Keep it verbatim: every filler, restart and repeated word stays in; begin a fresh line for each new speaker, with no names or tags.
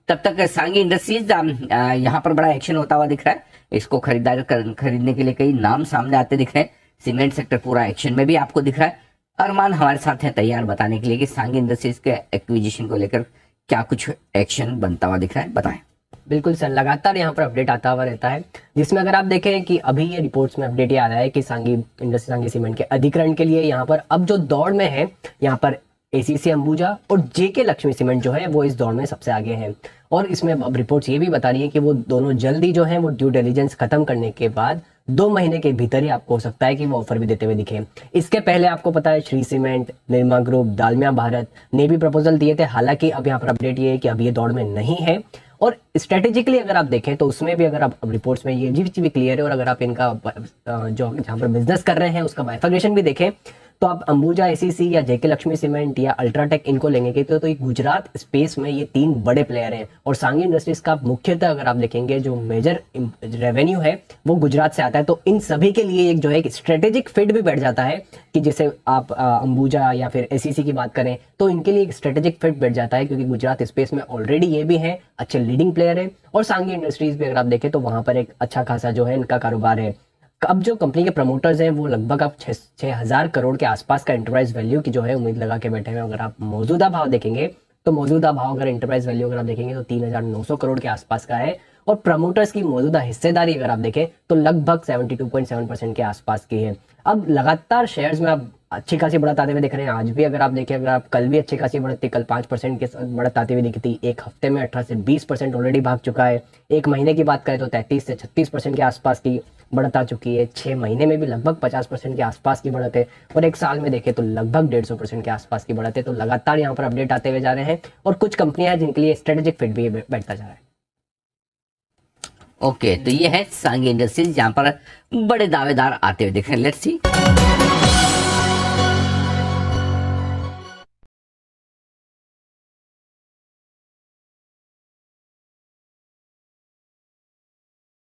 तब तक सांगी इंडस्ट्रीज यहाँ पर बड़ा एक्शन होता हुआ दिख रहा है। इसको खरीदार खरीदने के लिए कई नाम सामने आते दिख रहे हैं। सीमेंट सेक्टर पूरा एक्शन में भी आपको दिख रहा है। अरमान हमारे साथ हैं तैयार बताने के लिए कि सांगी इंडस्ट्रीज के एक्विजिशन को लेकर क्या कुछ एक्शन बनता हुआ दिख रहा है, बताएं।
बिल्कुल सर, लगातार यहाँ पर अपडेट आता हुआ रहता है, जिसमें अगर आप देखें कि अभी ये रिपोर्ट्स में अपडेट ये आ रहा है कि सांगी इंडस्ट्री सांगी सीमेंट के अधिग्रहण के लिए यहाँ पर अब जो दौड़ में है, यहाँ पर एसीसी अंबुजा और जेके लक्ष्मी सीमेंट जो है वो इस दौड़ में सबसे आगे हैं। और इसमें अब रिपोर्ट्स ये भी बता रही है कि वो दोनों जल्दी जो है वो ड्यू डिलिजेंस खत्म करने के बाद दो महीने के भीतर ही आपको हो सकता है कि वो ऑफर भी देते हुए दिखे। इसके पहले आपको पता है श्री सीमेंट, निरमा ग्रुप, दालमिया भारत ने भी प्रपोजल दिए थे। हालांकि अब यहाँ पर अपडेट ये है कि अब ये दौड़ में नहीं है। और स्ट्रेटेजिकली अगर आप देखें तो उसमें भी अगर आप रिपोर्ट्स में ये चीज भी क्लियर है, और अगर आप इनका जो जहाँ पर बिजनेस कर रहे हैं उसका बाइफर्गेशन भी देखें तो आप अंबुजा, एसीसी या जेके लक्ष्मी सीमेंट या अल्ट्राटेक इनको लेंगे कि तो, तो ये गुजरात स्पेस में ये तीन बड़े प्लेयर हैं। और सांगी इंडस्ट्रीज का मुख्यतः अगर आप देखेंगे जो मेजर रेवेन्यू है वो गुजरात से आता है। तो इन सभी के लिए एक जो है स्ट्रेटेजिक फिट भी बैठ जाता है कि जैसे आप अंबुजा या फिर एसीसी की बात करें तो इनके लिए एक स्ट्रेटेजिक फिट बैठ जाता है, क्योंकि गुजरात स्पेस में ऑलरेडी ये भी है, अच्छे लीडिंग प्लेयर है। और सांगी इंडस्ट्रीज भी अगर आप देखें तो वहां पर एक अच्छा खासा जो है इनका कारोबार है। अब जो कंपनी के प्रमोटर्स हैं वो लगभग अब छह हजार करोड़ के आसपास का एंटरप्राइज वैल्यू की जो है उम्मीद लगा के बैठे हैं। अगर आप मौजूदा भाव देखेंगे तो मौजूदा भाव अगर एंटरप्राइज वैल्यू अगर आप देखेंगे तो तीन हजार नौ सौ करोड़ के आसपास का है। और प्रमोटर्स की मौजूदा हिस्सेदारी अगर आप देखें तो लगभग बहत्तर पॉइंट सात परसेंट के आसपास की है। अब लगातार शेयर्स में आप अच्छी खासी बढ़त आते हुए दिख रहे हैं। आज भी अगर आप देखें, अगर आप कल भी अच्छी खासी बढ़त थी, कल पांच परसेंट के बढ़त आती हुई दिखी थी। एक हफ्ते में अठारह से बीस परसेंट ऑलरेडी भाग चुका है। एक महीने की बात करें तो तैंतीस से छत्तीस परसेंट के आसपास की बढ़त आ चुकी है। छह महीने में भी लगभग पचास परसेंट के आसपास की बढ़त है। और एक साल में देखें तो लगभग डेढ़ सौ परसेंट के आसपास की बढ़त है। तो लगातार यहाँ पर अपडेट आते हुए जा रहे हैं और कुछ कंपनियां हैं जिनके लिए स्ट्रेटेजिक फिट भी बैठता जा रहा है।
ओके, तो ये है सांगी इंडस्ट्रीज, जहां पर बड़े दावेदार आते हुए दिख रहे हैं। लेट्स सी।